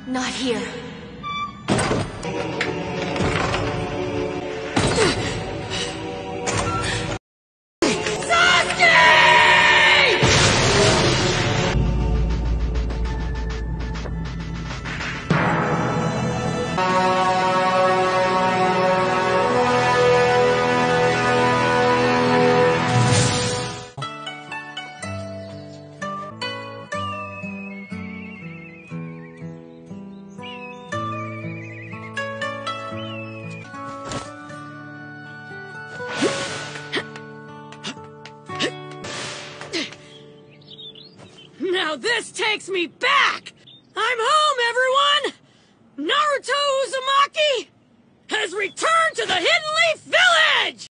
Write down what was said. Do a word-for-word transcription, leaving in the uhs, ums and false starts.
Not here. Now this takes me back! I'm home, everyone! Naruto Uzumaki has returned to the Hidden Leaf Village!